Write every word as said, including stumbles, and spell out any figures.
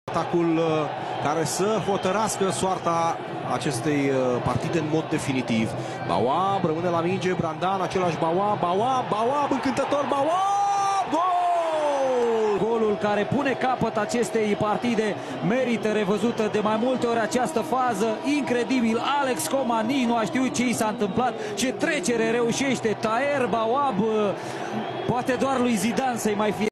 Atacul care să hotărască soarta acestei partide în mod definitiv. Bawab rămâne la minge, Brandan, același Bawab, Bawab, Bawab, încântător, Bawab, gol! Golul care pune capăt acestei partide merită revăzută de mai multe ori această fază. Incredibil, Alex Coman nici nu a știut ce i s-a întâmplat, ce trecere reușește Taher Bawab, poate doar lui Zidane să-i mai fie